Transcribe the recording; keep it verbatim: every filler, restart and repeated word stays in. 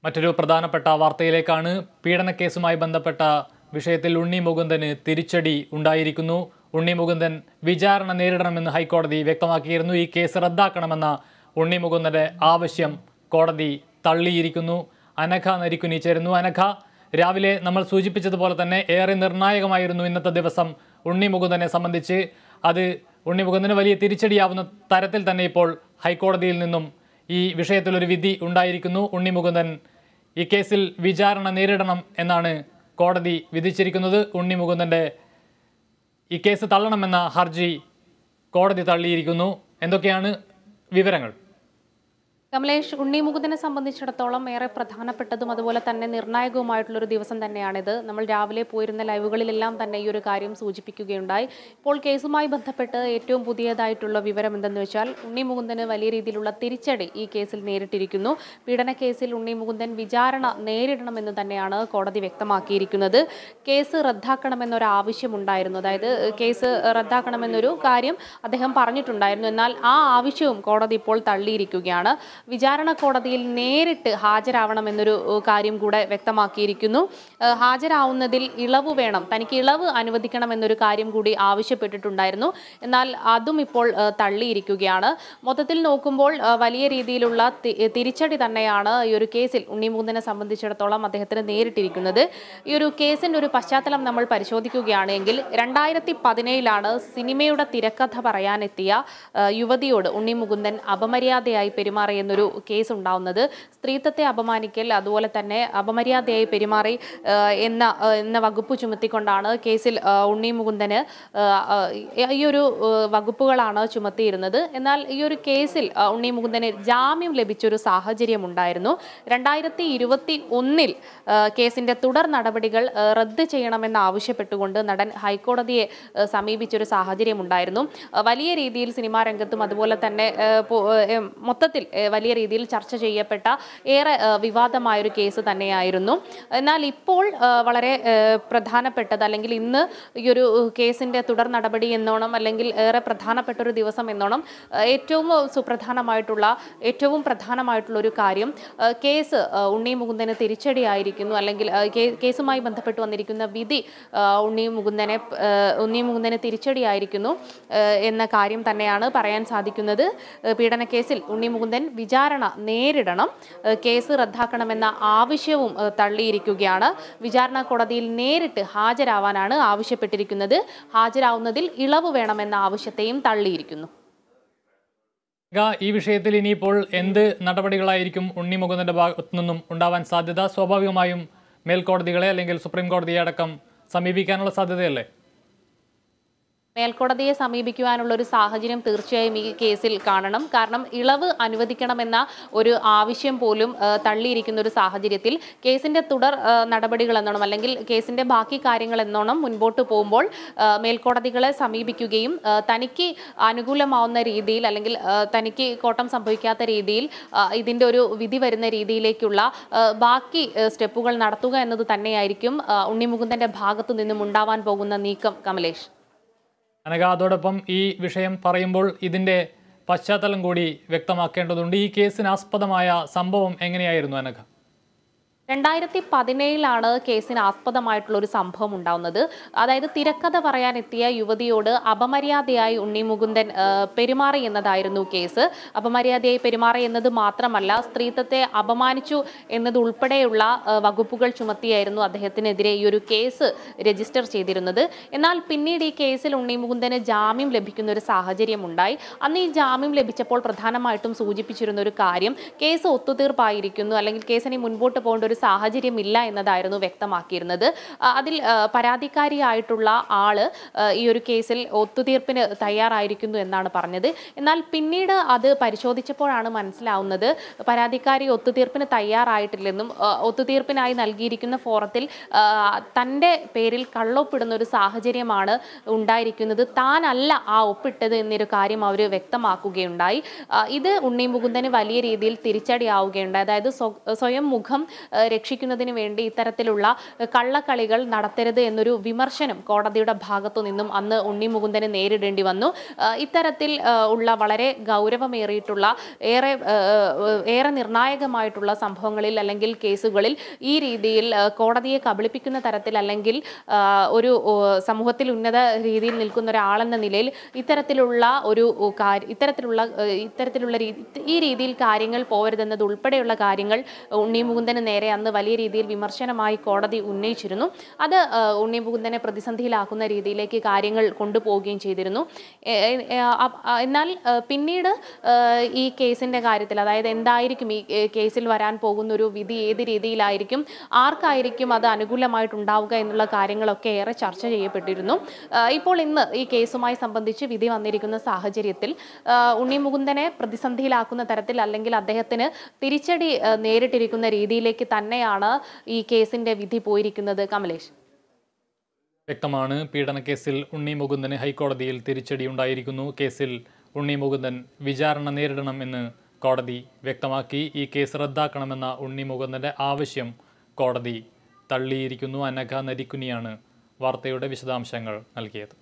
മറ്റൊരു പ്രധാനപ്പെട്ട വാർത്തയിലേക്കാണ്. പീഡനക്കേസുമായി ബന്ധപ്പെട്ട വിഷയത്തിൽ ഉണ്ണി മുകുന്ദന് തിരിച്ചടി ഉണ്ടായിരിക്കുന്നു. ഉണ്ണി മുകുന്ദൻ വിചാരണ നേരിടണമെന്ന് ഹൈക്കോടതി വ്യക്തമാക്കിയിരുന്നു. ഈ കേസ് റദ്ദാക്കണമെന്ന ഉണ്ണി മുകുന്ദന്റെ ആവശ്യം കോടതി തള്ളിയിരിക്കുന്നു. അനഘ നരിക്കുനി ചേരുന്നു. അനഘ, രാവിലെ നമ്മൾ സൂചിപ്പിച്ചതുപോലെ തന്നെ ഏറെ നിർണായകമായിരുന്നു ഇന്നത്തെ ദിവസം ഉണ്ണി മുകുന്ദനെ സംബന്ധിച്ച്. അത് ഉണ്ണി മുകുന്ദന് വലിയ തിരിച്ചടിയാവുന്ന തരത്തിൽ തന്നെ ഇപ്പോൾ ഹൈക്കോടതിയിൽ നിന്നും ഈ വിഷയത്തിലൊരു വിധി ഉണ്ടായിരിക്കുന്നു. ഉണ്ണി മുകുന്ദൻ ഈ കേസിൽ വിചാരണ നേരിടണം എന്നാണ് കോടതി വിധിച്ചിരിക്കുന്നത്. ഉണ്ണി മുകുന്ദൻ്റെ ഈ കേസ് തള്ളണമെന്ന ഹർജി കോടതി തള്ളിയിരിക്കുന്നു. എന്തൊക്കെയാണ് വിവരങ്ങൾ? കമലേഷ്, ഉണ്ണി മുകുന്ദനെ സംബന്ധിച്ചിടത്തോളം ഏറെ പ്രധാനപ്പെട്ടതും അതുപോലെ തന്നെ നിർണായകവുമായിട്ടുള്ളൊരു ദിവസം തന്നെയാണിത്. നമ്മൾ രാവിലെ പോയിരുന്ന ലൈവുകളിലെല്ലാം തന്നെ ഈ ഒരു കാര്യം സൂചിപ്പിക്കുകയുണ്ടായി. ഇപ്പോൾ കേസുമായി ബന്ധപ്പെട്ട് ഏറ്റവും പുതിയതായിട്ടുള്ള വിവരം എന്തെന്ന് വെച്ചാൽ ഉണ്ണി മുകുന്ദന് വലിയ രീതിയിലുള്ള തിരിച്ചടി ഈ കേസിൽ നേരിട്ടിരിക്കുന്നു. പീഡന കേസിൽ ഉണ്ണി മുകുന്ദൻ വിചാരണ നേരിടണമെന്ന് തന്നെയാണ് കോടതി വ്യക്തമാക്കിയിരിക്കുന്നത്. കേസ് റദ്ദാക്കണമെന്നൊരു ആവശ്യമുണ്ടായിരുന്നു. അതായത് കേസ് റദ്ദാക്കണമെന്നൊരു കാര്യം അദ്ദേഹം പറഞ്ഞിട്ടുണ്ടായിരുന്നു. എന്നാൽ ആ ആവശ്യവും കോടതി ഇപ്പോൾ തള്ളിയിരിക്കുകയാണ്. വിചാരണ കോടതിയിൽ നേരിട്ട് ഹാജരാവണമെന്നൊരു കാര്യം കൂടെ വ്യക്തമാക്കിയിരിക്കുന്നു. ഹാജരാവുന്നതിൽ ഇളവ് വേണം, തനിക്ക് ഇളവ് അനുവദിക്കണമെന്നൊരു കാര്യം കൂടി ആവശ്യപ്പെട്ടിട്ടുണ്ടായിരുന്നു. എന്നാൽ അതും ഇപ്പോൾ തള്ളിയിരിക്കുകയാണ്. മൊത്തത്തിൽ നോക്കുമ്പോൾ വലിയ രീതിയിലുള്ള തിരിച്ചടി തന്നെയാണ് ഈ ഒരു കേസിൽ ഉണ്ണി മുകുന്ദനെ സംബന്ധിച്ചിടത്തോളം അദ്ദേഹത്തിന് നേരിട്ടിരിക്കുന്നത്. ഈ ഒരു കേസിൻ്റെ ഒരു പശ്ചാത്തലം നമ്മൾ പരിശോധിക്കുകയാണെങ്കിൽ രണ്ടായിരത്തി പതിനേഴിലാണ് സിനിമയുടെ തിരക്കഥ പറയാനെത്തിയ യുവതിയോട് ഉണ്ണി മുകുന്ദൻ അപമര്യാദയായി പെരുമാറിയ എന്നൊരു കേസ് ഉണ്ടാവുന്നത്. സ്ത്രീത്വത്തെ അപമാനിക്കൽ, അതുപോലെ തന്നെ അപമര്യാദയായി പെരുമാറി എന്ന എന്ന വകുപ്പ് ചുമത്തിക്കൊണ്ടാണ് കേസിൽ ഉണ്ണി മുകുന്ദന് ഈ ഒരു വകുപ്പുകളാണ് ചുമത്തിയിരുന്നത്. എന്നാൽ ഈ ഒരു കേസിൽ ഉണ്ണി മുകുന്ദന് ജാമ്യം ലഭിച്ചൊരു സാഹചര്യം ഉണ്ടായിരുന്നു. രണ്ടായിരത്തി ഇരുപത്തി ഒന്നിൽ കേസിന്റെ തുടർ നടപടികൾ റദ്ദ് ചെയ്യണമെന്ന് ആവശ്യപ്പെട്ടുകൊണ്ട് നടൻ ഹൈക്കോടതിയെ സമീപിച്ചൊരു സാഹചര്യം ഉണ്ടായിരുന്നു. വലിയ രീതിയിൽ സിനിമാ രംഗത്തും അതുപോലെ തന്നെ മൊത്തത്തിൽ വലിയ രീതിയിൽ ചർച്ച ചെയ്യപ്പെട്ട ഏറെ വിവാദമായൊരു കേസ് തന്നെയായിരുന്നു. എന്നാൽ ഇപ്പോൾ വളരെ പ്രധാനപ്പെട്ടത്, അല്ലെങ്കിൽ ഇന്ന് ഈ ഒരു കേസിൻ്റെ തുടർ നടപടി എന്നോണം, അല്ലെങ്കിൽ ഏറെ പ്രധാനപ്പെട്ട ഒരു ദിവസം എന്നോണം ഏറ്റവും സുപ്രധാനമായിട്ടുള്ള ഏറ്റവും പ്രധാനമായിട്ടുള്ള ഒരു കാര്യം കേസ് ഉണ്ണി മുകുന്ദന് തിരിച്ചടിയായിരിക്കുന്നു, അല്ലെങ്കിൽ കേസുമായി ബന്ധപ്പെട്ട് വന്നിരിക്കുന്ന വിധി ഉണ്ണി മുകുന്ദനെ ഉണ്ണി മുകുന്ദന് തിരിച്ചടിയായിരിക്കുന്നു എന്ന കാര്യം തന്നെയാണ് പറയാൻ സാധിക്കുന്നത്. പീഡന കേസിൽ ഉണ്ണി മുകുന്ദൻ വിചാരണ നേരിടണം, കേസ് റദ്ദാക്കണമെന്ന ആവശ്യവും തള്ളിയിരിക്കുകയാണ്. വിചാരണ കോടതിയിൽ നേരിട്ട് ഹാജരാവാനാണ് ആവശ്യപ്പെട്ടിരിക്കുന്നത്. ഹാജരാവുന്നതിൽ ഇളവ് വേണമെന്ന ആവശ്യത്തെയും തള്ളിയിരിക്കുന്നു. ഈ വിഷയത്തിൽ ഇനിയിപ്പോൾ എന്ത് നടപടികളായിരിക്കും ഉണ്ണി മുകുന്ദന്റെ ഭാഗത്തു നിന്നും ഉണ്ടാവാൻ സാധ്യത? സ്വാഭാവികമായും മേൽക്കോടതികളെ അല്ലെങ്കിൽ സുപ്രീം കോടതിയെ അടക്കം സമീപിക്കാനുള്ള സാധ്യതയല്ലേ? മേൽക്കോടതിയെ സമീപിക്കുവാനുള്ള ഒരു സാഹചര്യം തീർച്ചയായും ഈ കേസിൽ കാണണം. കാരണം ഇളവ് അനുവദിക്കണമെന്ന ഒരു ആവശ്യം പോലും തള്ളിയിരിക്കുന്ന ഒരു സാഹചര്യത്തിൽ കേസിന്റെ തുടർ നടപടികൾ എന്നോണം, അല്ലെങ്കിൽ കേസിന്റെ ബാക്കി കാര്യങ്ങൾ എന്നോണം മുൻപോട്ട് പോകുമ്പോൾ മേൽക്കോടതികളെ സമീപിക്കുകയും തനിക്ക് അനുകൂലമാവുന്ന രീതിയിൽ, അല്ലെങ്കിൽ തനിക്ക് കോട്ടം സംഭവിക്കാത്ത രീതിയിൽ ഇതിന്റെ ഒരു വിധി വരുന്ന രീതിയിലേക്കുള്ള ബാക്കി സ്റ്റെപ്പുകൾ നടത്തുക എന്നത് തന്നെയായിരിക്കും ഉണ്ണി മുകുന്ദന്റെ ഭാഗത്തു നിന്നും ഉണ്ടാവാൻ പോകുന്ന നീക്കം. കമലേഷ്, അനഘ, അതോടൊപ്പം ഈ വിഷയം പറയുമ്പോൾ ഇതിൻ്റെ പശ്ചാത്തലം കൂടി വ്യക്തമാക്കേണ്ടതുണ്ട്. ഈ കേസിന് ആസ്പദമായ സംഭവം എങ്ങനെയായിരുന്നു അനഘ? രണ്ടായിരത്തി പതിനേഴിലാണ് കേസിന് ആസ്പദമായിട്ടുള്ള ഒരു സംഭവം ഉണ്ടാവുന്നത്. അതായത് തിരക്കഥ പറയാനെത്തിയ യുവതിയോട് അപമര്യാദയായി ഉണ്ണി മുകുന്ദൻ പെരുമാറി എന്നതായിരുന്നു കേസ്. അപമര്യാദയായി പെരുമാറി എന്നത് മാത്രമല്ല, സ്ത്രീത്വത്തെ അപമാനിച്ചു എന്നത് ഉൾപ്പെടെയുള്ള വകുപ്പുകൾ ചുമത്തിയായിരുന്നു അദ്ദേഹത്തിനെതിരെ ഈ ഒരു കേസ് രജിസ്റ്റർ ചെയ്തിരുന്നത്. എന്നാൽ പിന്നീട് ഈ കേസിൽ ഉണ്ണി മുകുന്ദന് ജാമ്യം ലഭിക്കുന്ന ഒരു സാഹചര്യം ഉണ്ടായി. അന്ന് ഈ ജാമ്യം ലഭിച്ചപ്പോൾ പ്രധാനമായിട്ടും സൂചിപ്പിച്ചിരുന്ന ഒരു കാര്യം കേസ് ഒത്തുതീർപ്പായിരിക്കുന്നു, അല്ലെങ്കിൽ കേസിനെ മുൻപോട്ട് പോകേണ്ട ഒരു സാഹചര്യമില്ല എന്നതായിരുന്നു വ്യക്തമാക്കിയിരുന്നത്. അതിൽ പരാതിക്കാരിയായിട്ടുള്ള ആള് ഈ ഒരു കേസിൽ ഒത്തുതീർപ്പിന് തയ്യാറായിരിക്കുന്നു എന്നാണ് പറഞ്ഞത്. എന്നാൽ പിന്നീട് അത് പരിശോധിച്ചപ്പോഴാണ് മനസ്സിലാവുന്നത് പരാതിക്കാരി ഒത്തുതീർപ്പിന് തയ്യാറായിട്ടില്ലെന്നും ഒത്തുതീർപ്പിനായി നൽകിയിരിക്കുന്ന ഫോറത്തിൽ തൻ്റെ പേരിൽ കള്ളൊപ്പിടുന്ന ഒരു സാഹചര്യമാണ് ഉണ്ടായിരിക്കുന്നത്, താനല്ല ആ ഒപ്പിട്ടത് എന്നൊരു കാര്യം അവർ വ്യക്തമാക്കുകയുണ്ടായി. ഇത് ഉണ്ണി മുകുന്ദന് വലിയ രീതിയിൽ തിരിച്ചടിയാവുകയുണ്ടായി. അതായത് സ്വയം മുഖം രക്ഷിക്കുന്നതിന് വേണ്ടി ഇത്തരത്തിലുള്ള കള്ളക്കളികൾ നടത്തരുത് എന്നൊരു വിമർശനം കോടതിയുടെ ഭാഗത്തു നിന്നും അന്ന് ഉണ്ണി മുകുന്ദന് നേരിടേണ്ടി വന്നു. ഇത്തരത്തിൽ ഉള്ള വളരെ ഗൗരവമേറിയിട്ടുള്ള ഏറെ ഏറെ നിർണായകമായിട്ടുള്ള സംഭവങ്ങളിൽ അല്ലെങ്കിൽ കേസുകളിൽ ഈ രീതിയിൽ കോടതിയെ കബളിപ്പിക്കുന്ന തരത്തിൽ അല്ലെങ്കിൽ ഒരു സമൂഹത്തിൽ ഉന്നത രീതിയിൽ നിൽക്കുന്ന ഒരാളെന്ന നിലയിൽ ഇത്തരത്തിലുള്ള ഒരു ഇത്തരത്തിലുള്ള ഇത്തരത്തിലുള്ള ഈ രീതിയിൽ കാര്യങ്ങൾ പോകരുതെന്നത് ഉൾപ്പെടെയുള്ള കാര്യങ്ങൾ ഉണ്ണി മുകുന്ദന് നേരെ അന്ന് വലിയ രീതിയിൽ വിമർശനമായി കോടതി ഉന്നയിച്ചിരുന്നു. അത് ഉണ്ണി മുകുന്ദനെ പ്രതിസന്ധിയിലാക്കുന്ന രീതിയിലേക്ക് കാര്യങ്ങൾ കൊണ്ടുപോവുകയും ചെയ്തിരുന്നു. എന്നാൽ പിന്നീട് ഈ കേസിന്റെ കാര്യത്തിൽ, അതായത് എന്തായിരിക്കും ഈ കേസിൽ വരാൻ പോകുന്ന ഒരു വിധി, ഏത് രീതിയിലായിരിക്കും, ആർക്കായിരിക്കും അത് അനുകൂലമായിട്ടുണ്ടാവുക എന്നുള്ള കാര്യങ്ങളൊക്കെ ഏറെ ചർച്ച ചെയ്യപ്പെട്ടിരുന്നു. ഇപ്പോൾ ഇന്ന് ഈ കേസുമായി സംബന്ധിച്ച് വിധി വന്നിരിക്കുന്ന സാഹചര്യത്തിൽ ഉണ്ണി മുകുന്ദനെ പ്രതിസന്ധിയിലാക്കുന്ന തരത്തിൽ അല്ലെങ്കിൽ അദ്ദേഹത്തിന് തിരിച്ചടി നേരിട്ടിരിക്കുന്ന രീതിയിലേക്ക് തന്നെയാണ് ഈ കേസിന്റെ വിധി പോയിരിക്കുന്നത്. കമലേഷ്, വ്യക്തമാണ്. പീഡനക്കേസിൽ ഉണ്ണി മുകുന്ദന് ഹൈക്കോടതിയിൽ തിരിച്ചടി ഉണ്ടായിരിക്കുന്നു. കേസിൽ ഉണ്ണി മുകുന്ദൻ വിചാരണ നേരിടണം എന്ന് കോടതി വ്യക്തമാക്കി. ഈ കേസ് റദ്ദാക്കണമെന്ന ഉണ്ണി മുകുന്ദന്റെ ആവശ്യം കോടതി തള്ളിയിരിക്കുന്നു. അനഘ നരിക്കുനിയാണ് വാർത്തയുടെ വിശദാംശങ്ങൾ നൽകിയത്.